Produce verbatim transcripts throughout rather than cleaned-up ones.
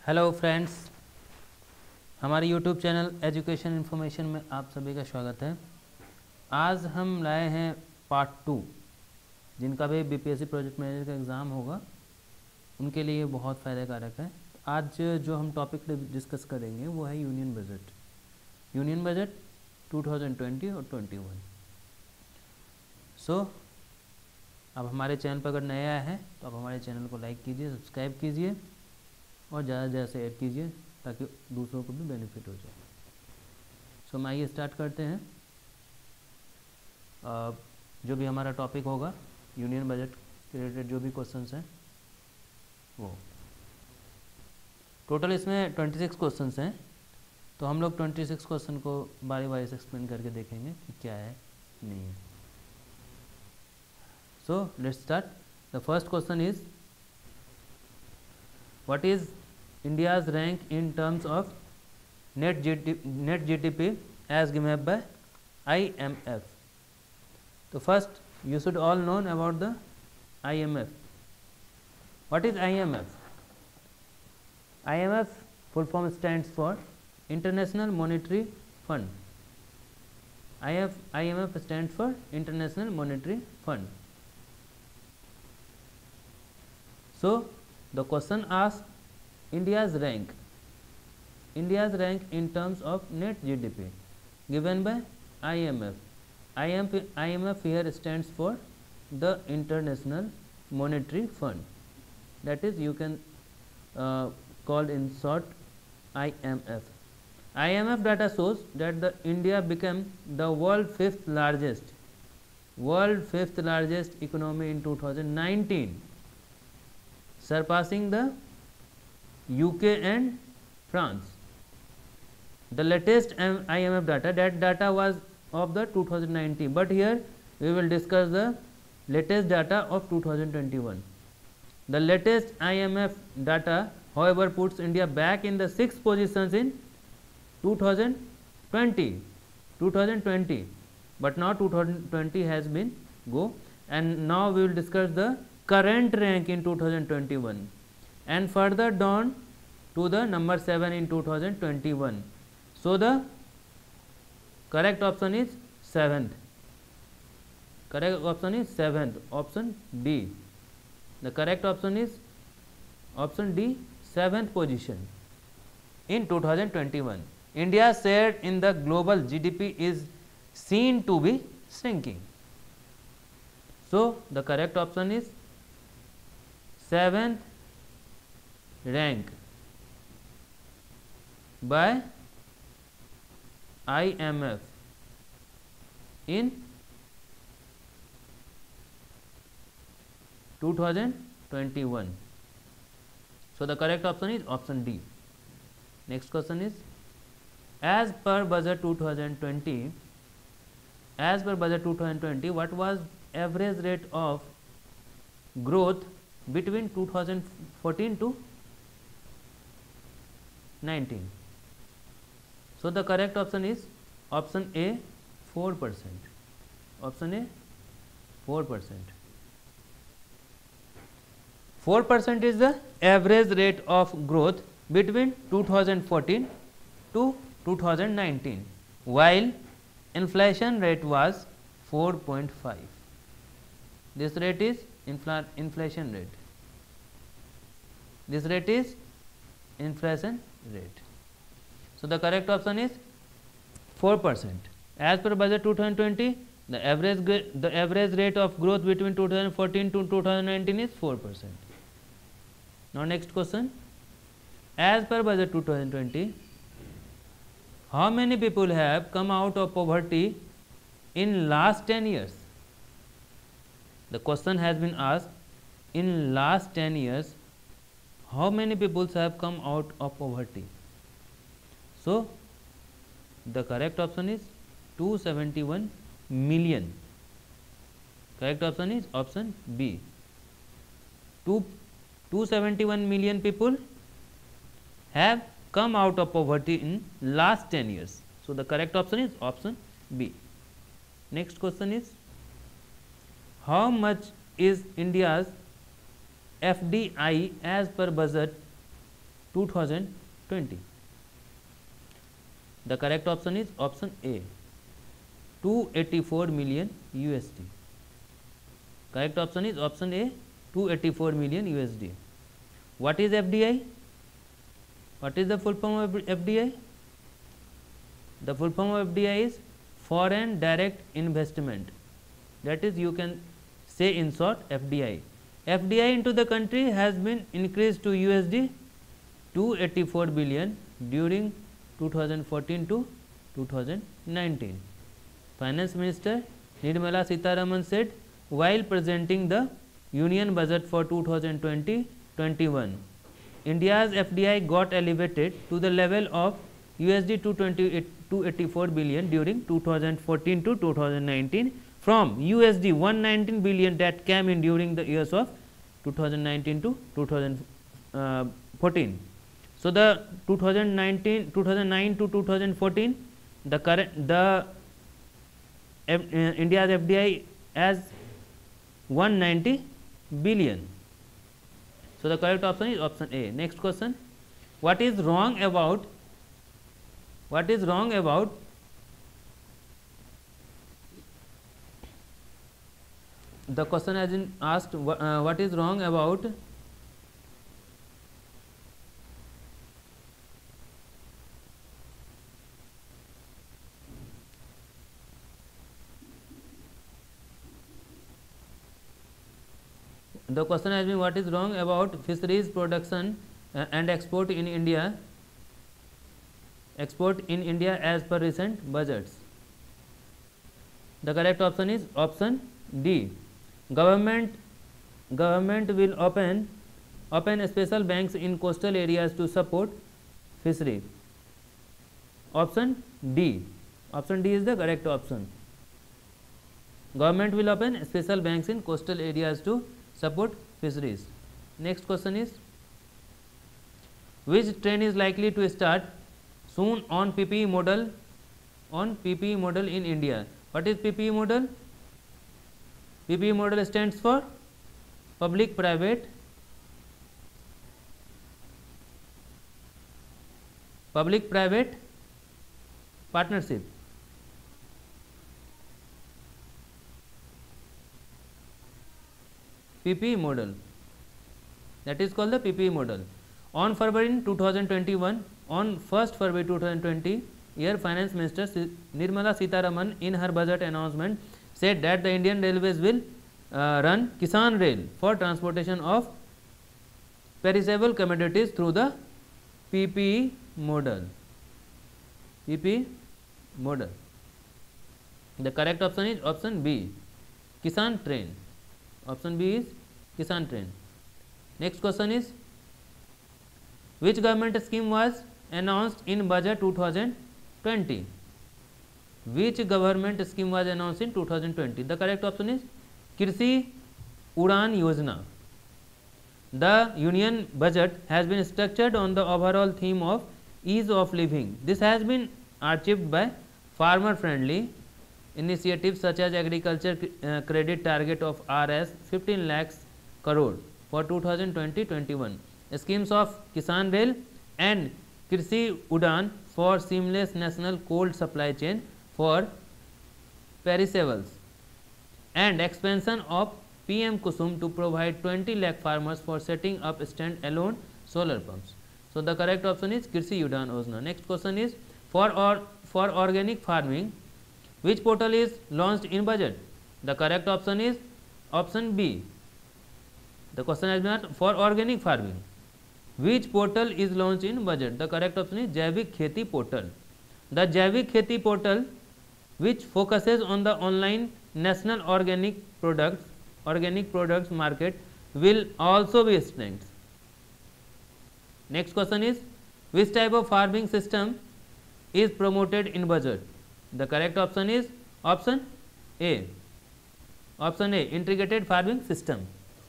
Hello friends, हमारे YouTube channel education information में आप सभी का स्वागत है। आज हम लाए हैं पार्ट टू, जिनका भी बीपीएससी प्रोजेक्ट मैनेजर का एग्ज़ाम होगा उनके लिए बहुत फ़ायदा कारक है। आज जो हम टॉपिक डिस्कस करेंगे वो है union budget union budget two thousand twenty और ट्वेंटी वन। सो अब हमारे चैनल पर अगर नया है तो आप हमारे चैनल को लाइक कीजिए, सब्सक्राइब कीजिए और ज़्यादा से ज़्यादा शेयर कीजिए ताकि दूसरों को भी बेनिफिट हो जाए। सो हम आइए स्टार्ट करते हैं। uh, जो भी हमारा टॉपिक होगा यूनियन बजट के रिलेटेड जो भी क्वेश्चंस हैं वो टोटल इसमें छब्बीस क्वेश्चंस हैं, तो हम लोग छब्बीस क्वेश्चन को बारी बारी से एक्सप्लेन करके देखेंगे कि क्या है नहीं है। So let's start. The first question is what is India's rank in terms of net G D P, net G D P as given by I M F? So first you should all know about the I M F. What is I M F? I M F full form stands for International Monetary Fund. I M F stands for International Monetary Fund. So the question asks India's rank India's rank in terms of net G D P given by I M F. I M F here stands for the International Monetary Fund, that is you can uh, call in short I M F. I M F data shows that the India became the world fifth largest world fifth largest economy in two thousand nineteen, surpassing the U K and France. The latest I M F data, that data was of the two thousand nineteen, but here we will discuss the latest data of two thousand twenty-one. The latest I M F data, however, puts India back in the sixth positions in two thousand twenty, but now two thousand twenty has been go, and now we will discuss the current rank in two thousand twenty-one and further down to the number seven in two thousand twenty-one. So the correct option is seventh. Correct option is seventh, option D. The correct option is option D, seventh position in two thousand twenty-one. India's share in the global G D P is seen to be shrinking. So the correct option is seventh rank by I M F in two thousand twenty-one. So the correct option is option D. Next question is, as per budget two thousand twenty, as per budget two thousand twenty, what was average rate of growth between two thousand fourteen to nineteen? So the correct option is option A, four percent. Option A, four percent. four percent is the average rate of growth between two thousand fourteen to two thousand nineteen, while inflation rate was four point five. This rate is infl inflation rate. This rate is inflation rate. So the correct option is four percent. As per budget two thousand twenty, the average the average rate of growth between two thousand fourteen to two thousand nineteen is four percent. Now next question. As per budget two thousand twenty, how many people have come out of poverty in last ten years? The question has been asked, in last ten years, how many people have come out of poverty? So the correct option is two hundred seventy-one million. Correct option is option B. two hundred seventy-one million people have come out of poverty in last ten years. So the correct option is option B. Next question is, how much is India's F D I as per budget two thousand twenty. The correct option is option A, two hundred eighty-four million U S D. Correct option is option A, two hundred eighty-four million U S D. What is F D I? What is the full form of F D I? The full form of F D I is foreign direct investment. That is, you can say in short F D I. F D I into the country has been increased to U S D two hundred eighty-four billion during two thousand fourteen to two thousand nineteen. Finance Minister Nirmala Sitharaman said while presenting the Union Budget for two thousand twenty to twenty-one, India's F D I got elevated to the level of U S D two hundred eighty-four billion during two thousand fourteen to two thousand nineteen from U S D one hundred nineteen billion that came in during the years of two thousand nineteen to two thousand fourteen. So, the two thousand nineteen, two thousand nine to two thousand fourteen, the current the F, uh, India's F D I as one hundred ninety billion. So, the correct option is option A. Next question, what is wrong about what is wrong about the question has been asked uh, what is wrong about the question has been what is wrong about fisheries production uh, and export in India export in India as per recent budgets. The correct option is option D. Government government will open open special banks in coastal areas to support fishery. Option D. Option D is the correct option. Government will open special banks in coastal areas to support fisheries. Next question is, which train is likely to start soon on P P E model on P P E model in India? What is P P E model? P P E model stands for public private public private partnership. P P E model, that is called the P P E model. On February two thousand twenty-one, on first February two thousand twenty, year Finance Minister Nirmala Sitharaman in her budget announcement said that the Indian Railways will uh, run Kisan Rail for transportation of perishable commodities through the P P E model. P P E model. The correct option is option B, Kisan Train. Option B is Kisan Train. Next question is, which government scheme was announced in budget two thousand twenty? Which government scheme was announced in two thousand twenty? The correct option is Krishi Udaan Yojana. The union budget has been structured on the overall theme of ease of living. This has been achieved by farmer friendly initiatives such as agriculture uh, credit target of R S fifteen lakhs crore for two thousand twenty to twenty-one, schemes of Kisan Rail and Krishi Udaan for seamless national cold supply chain for perishables, and expansion of P M Kusum to provide twenty lakh farmers for setting up stand-alone solar pumps. So, the correct option is Krishi Udaan Yojana. Next question is, for or for organic farming, which portal is launched in budget? The correct option is option B. The question has been asked for organic farming, which portal is launched in budget? The correct option is Jaivik Kheti portal. The Jaivik Kheti portal, which focuses on the online national organic products organic products market, will also be strengthened. Next question is, which type of farming system is promoted in budget? The correct option is option A. Option A, integrated farming system.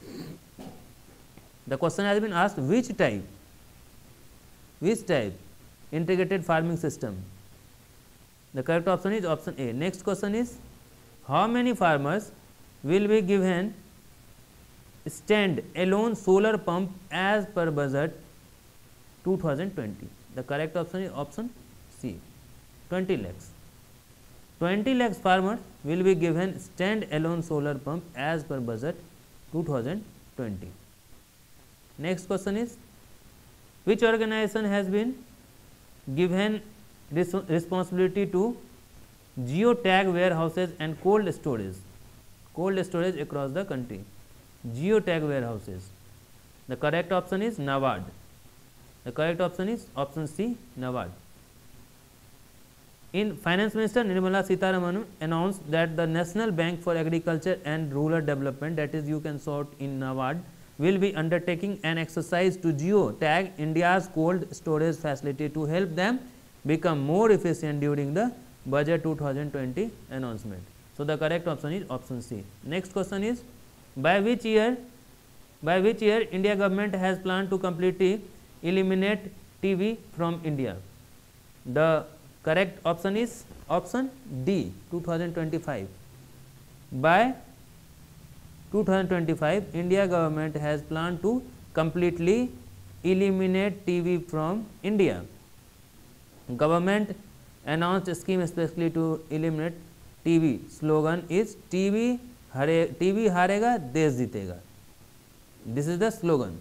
The question has been asked, which type which type integrated farming system? The correct option is option A. Next question is, how many farmers will be given stand alone solar pump as per budget two thousand twenty. The correct option is option C, twenty lakhs. twenty lakhs farmers will be given stand-alone solar pump as per budget two thousand twenty. Next question is, which organization has been given res responsibility to geotag warehouses and cold storage, cold storage across the country, geotag warehouses? The correct option is NABARD. The correct option is option C, NABARD. In Finance Minister Nirmala Sitharaman announced that the National Bank for Agriculture and Rural Development, that is you can sort in NABARD, will be undertaking an exercise to geo-tag India's cold storage facility to help them become more efficient during the budget two thousand twenty announcement. So the correct option is option C. Next question is, by which year, by which year India government has planned to completely eliminate T V from India? The correct option is option D, two thousand twenty-five. By two thousand twenty-five, India government has planned to completely eliminate T V from India. Government announced a scheme especially to eliminate T V. Slogan is T V hare, T V हारेगा देश जीतेगा. This is the slogan.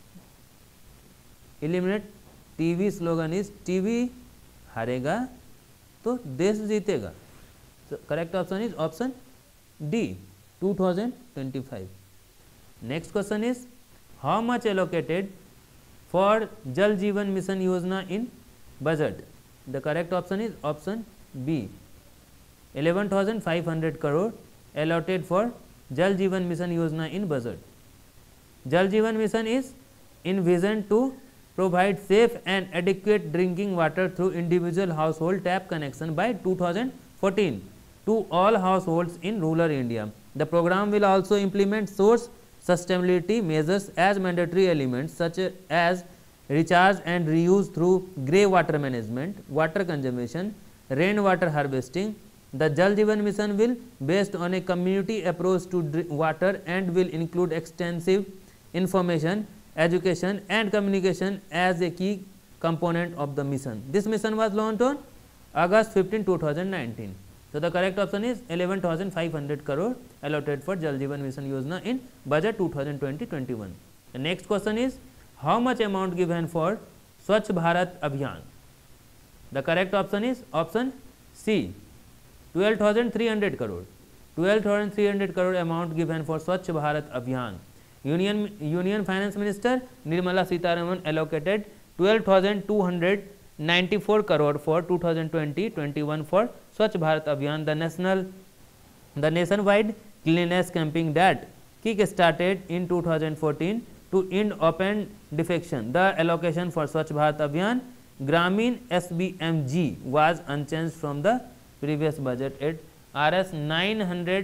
Eliminate T V slogan is T V हारेगा तो देश जीतेगा. So correct option is option D, two thousand twenty-five. Next question is, how much allocated for Jal Jeevan Mission Yojana in budget? The correct option is option B, eleven thousand five hundred crore allotted for Jal Jeevan Mission Yojana in budget. Jal Jeevan Mission is envisioned to provide safe and adequate drinking water through individual household tap connection by two thousand fourteen to all households in rural India. The program will also implement source sustainability measures as mandatory elements such as recharge and reuse through grey water management, water conservation, rainwater harvesting. The Jal Jeevan Mission will based on a community approach to water and will include extensive information, education and communication as a key component of the mission. This mission was launched on August fifteenth two thousand nineteen. So the correct option is eleven thousand five hundred crore allotted for Jal Jeevan Mission Yojana in budget two thousand twenty to twenty-one. The next question is, how much amount given for Swachh Bharat Abhiyan? The correct option is option C, twelve thousand three hundred crore. twelve thousand three hundred crore amount given for Swachh Bharat Abhiyan. Union, Union Finance Minister Nirmala Sitharaman allocated twelve thousand two hundred ninety-four crore for two thousand twenty to twenty-one for Swachh Bharat Abhiyan, the national, the nationwide cleanliness campaign that kick-started in two thousand fourteen to end open defecation. The allocation for Swachh Bharat Abhiyan Gramin S B M G was unchanged from the previous budget at R S nine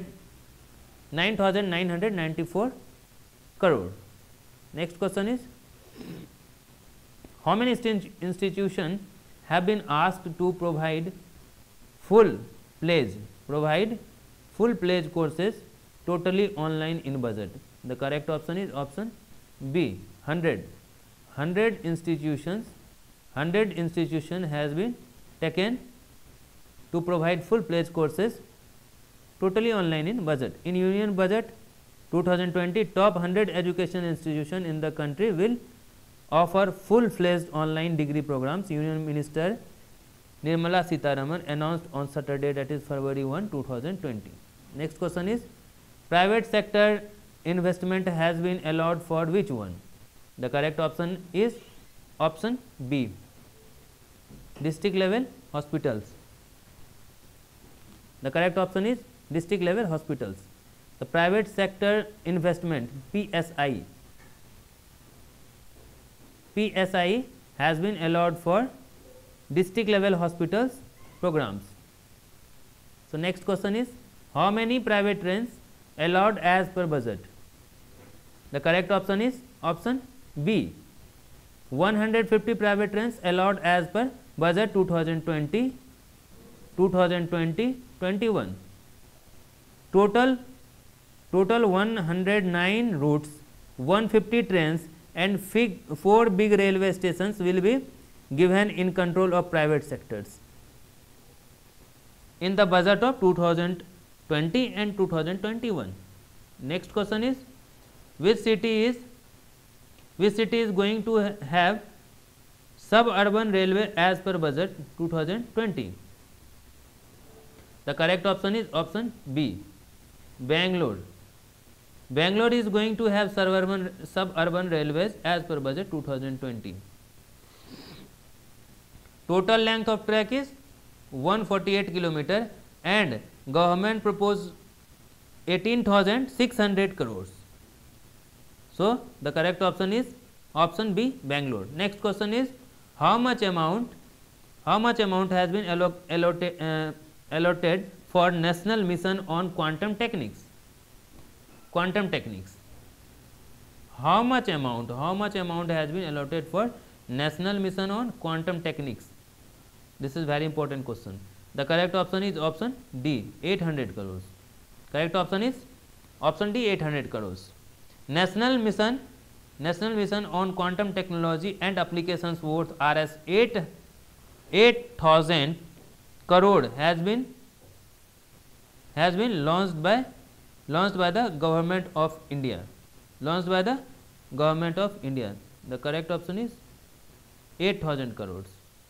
thousand nine hundred ninety-four crore. Next question is, how many institutions have been asked to provide full pledge provide full pledge courses totally online in budget? The correct option is option B, one hundred. one hundred institutions one hundred institution has been taken to provide full pledge courses totally online in budget. In union budget two thousand twenty, top one hundred education institutions in the country will offer full-fledged online degree programs. Union Minister Nirmala Sitharaman announced on Saturday, that is February first two thousand twenty. Next question is, private sector investment has been allowed for which one? The correct option is option B, district level hospitals. The correct option is district level hospitals. The private sector investment P S I P S I has been allowed for district level hospitals programs. So next question is, how many private trains allowed as per budget? The correct option is option B, one hundred fifty private trains allowed as per budget two thousand twenty to twenty-one. Total total one hundred nine routes, one hundred fifty trains and fig, four big railway stations will be given in control of private sectors in the budget of two thousand twenty and two thousand twenty-one. Next question is, which city is which city is going to have suburban railway as per budget two thousand twenty? The correct option is option B, Bangalore. Bangalore is going to have suburban suburban railways as per budget two thousand twenty. Total length of track is one hundred forty-eight kilometer and government proposed eighteen thousand six hundred crores. So the correct option is option B, Bangalore. Next question is, how much amount how much amount has been alloc allotted uh, allotted for national mission on quantum techniques? Quantum techniques. How much amount how much amount has been allotted for national mission on quantum techniques? This is very important question. The correct option is option D, eight hundred crores. Correct option is option D, eight hundred crores. National mission National mission on quantum technology and applications worth R S eight thousand crore has been has been launched by launched by the government of India. Launched by the government of India. The correct option is eight thousand crores.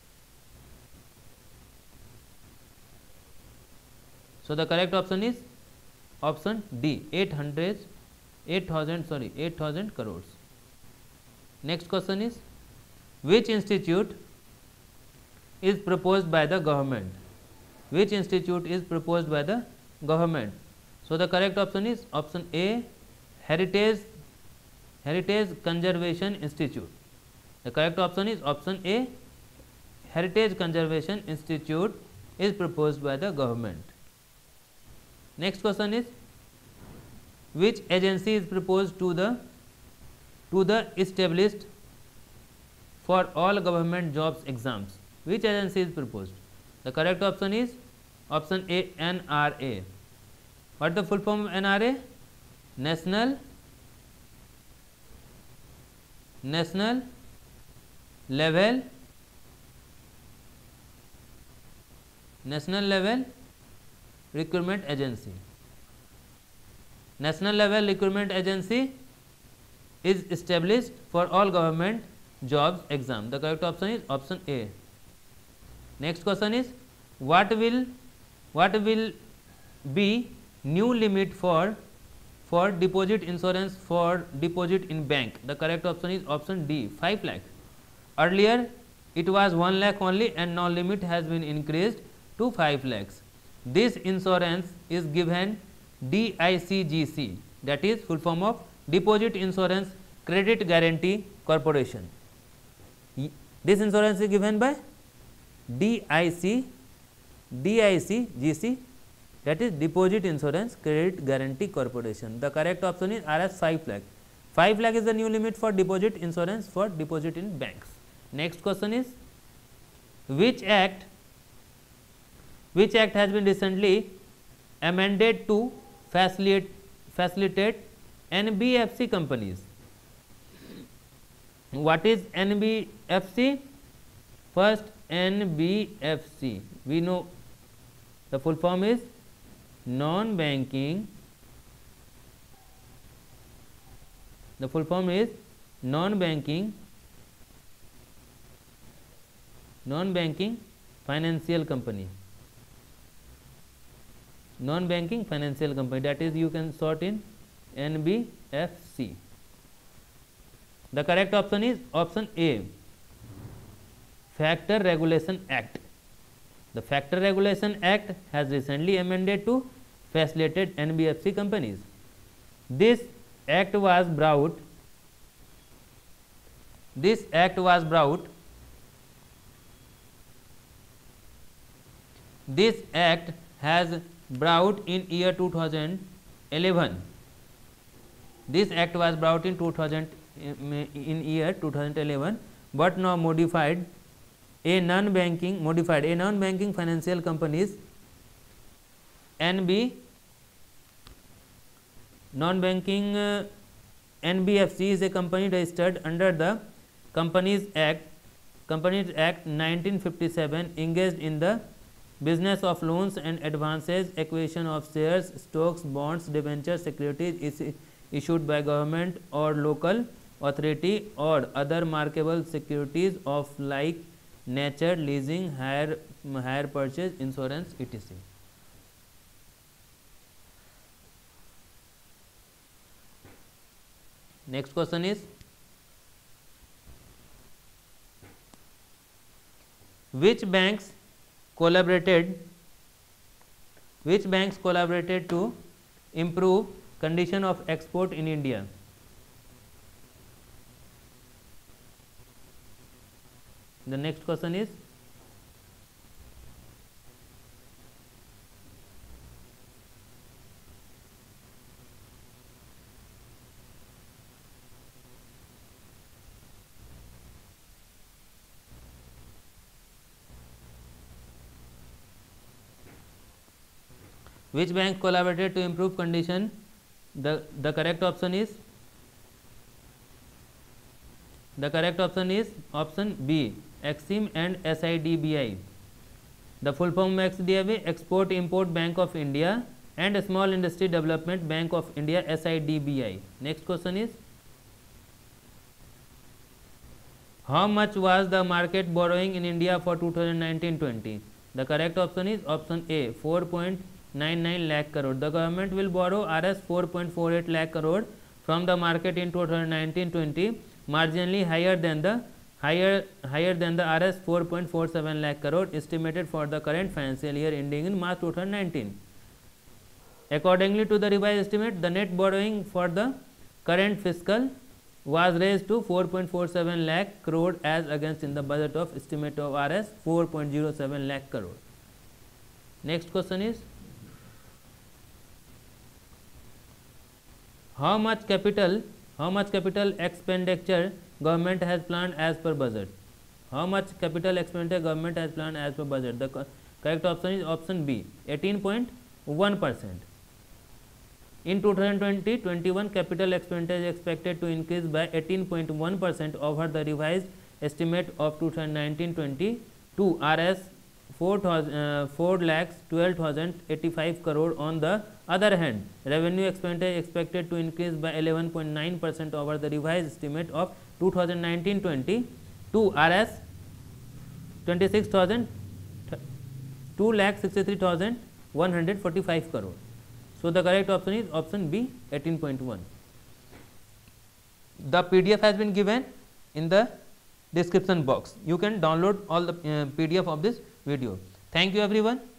So the correct option is option D, eight hundred eight thousand sorry eight thousand crores. Next question is, which institute is proposed by the government? Which institute is proposed by the government? So the correct option is option A, Heritage Heritage Conservation Institute. The correct option is option A, Heritage Conservation Institute is proposed by the government. Next question is, which agency is proposed to the to the established for all government jobs exams? Which agency is proposed? The correct option is option A, N R A. What is the full form of N R A? National National Level National Level Recruitment Agency. National Level Recruitment Agency is established for all government jobs exam. The correct option is option A. Next question is, what will what will be new limit for for deposit insurance for deposit in bank? The correct option is option D, five lakh. Earlier it was one lakh only and now limit has been increased to five lakhs. This insurance is given D I C G C, that is full form of Deposit Insurance Credit Guarantee Corporation. This insurance is given by D I C G C, that is Deposit Insurance Credit Guarantee Corporation. The correct option is R S five lakh. five lakh is the new limit for deposit insurance for deposit in banks. Next question is, which act which act has been recently amended to facilitate facilitate N B F C companies? What is N B F C? First, N B F C, we know the full form is non-banking the full form is non-banking non-banking financial company. Non-banking financial company, that is you can sort in N B F C. The correct option is option A, Factor Regulation Act. The Factor Regulation Act has recently amended to facilitate N B F C companies. This act was brought this act was brought this act has brought in year two thousand eleven. This act was brought in two thousand in year two thousand eleven, but now modified a non-banking modified a non-banking financial companies N B non-banking uh, N B F C is a company registered under the Companies Act, Companies Act nineteen fifty-seven, engaged in the business of loans and advances, acquisition of shares, stocks, bonds, debentures, securities is issued by government or local authority, or other marketable securities of like nature, leasing, hire, hire purchase, insurance, et cetera. Next question is, which banks collaborated which banks collaborated to improve condition of export in India? The next question is, which bank collaborated to improve condition? The, the correct option is the correct option is option B, Exim and S I D B I. The full form में X दिया हुआ, Export Import Bank of India and Small Industry Development Bank of India, S I D B I. Next question is, how much was the market borrowing in India for two thousand nineteen twenty? The correct option is option A, four point nine nine lakh crore. The government will borrow R S four point four eight lakh crore from the market in two thousand nineteen twenty, marginally higher than the higher higher than the R S four point four seven lakh crore estimated for the current financial year ending in March two thousand nineteen. Accordingly to the revised estimate, the net borrowing for the current fiscal was raised to four point four seven lakh crore as against in the budget of estimate of R S four point zero seven lakh crore. Next question is, how much capital how much capital expenditure government has planned as per budget? How much capital expenditure government has planned as per budget? The correct option is option B, eighteen point one percent. In two thousand twenty twenty-one, capital expenditure is expected to increase by eighteen point one percent over the revised estimate of two thousand nineteen twenty to R S four lakhs twelve thousand eighty-five crore. On the other hand, revenue expenditure is expected to increase by eleven point nine percent over the revised estimate of two thousand nineteen twenty to R S twenty-six thousand two lakh sixty-three thousand one hundred forty-five crore. So the correct option is option B, eighteen point one. The P D F has been given in the description box. You can download all the uh, P D F of this video. Thank you everyone.